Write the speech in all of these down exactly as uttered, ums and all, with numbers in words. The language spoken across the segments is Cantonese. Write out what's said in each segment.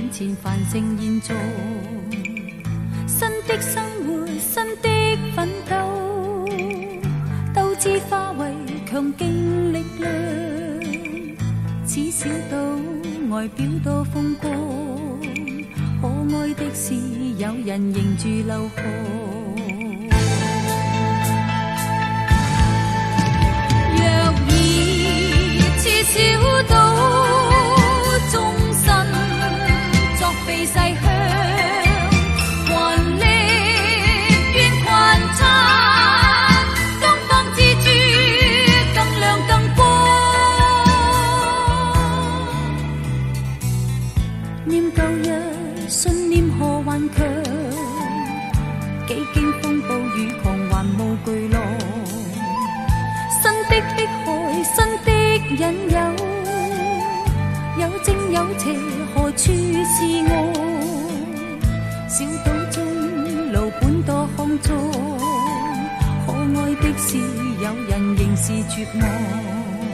眼前繁盛現狀，新的生活，新的奮鬥，鬥志化為強勁力量。此小島外表多風光，可愛的是有人迎住流河。若以此小島終身作避世鄉，還力願群參東方之珠，更亮更光。念舊日信念何還強，幾經風暴雨狂還無巨浪。新的迫害，新的引誘，有正有邪，何處是我？小島中路本多康莊，可愛的是有人仍是絕望。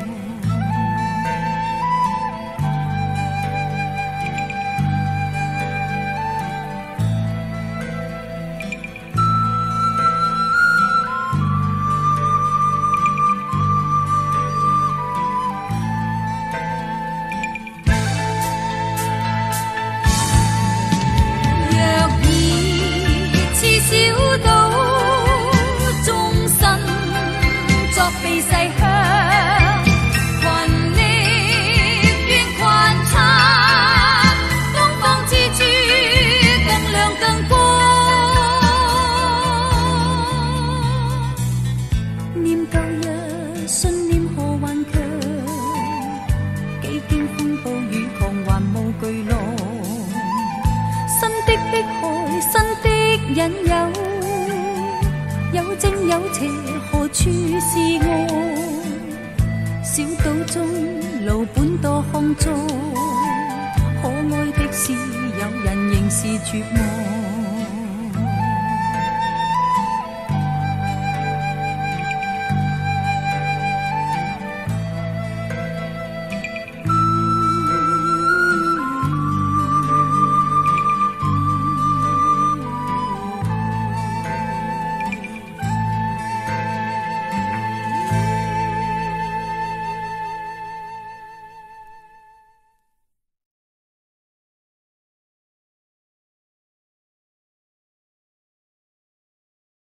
引誘有正有邪，何處是我？小島中路本多康莊，可愛的是有人仍是絕望。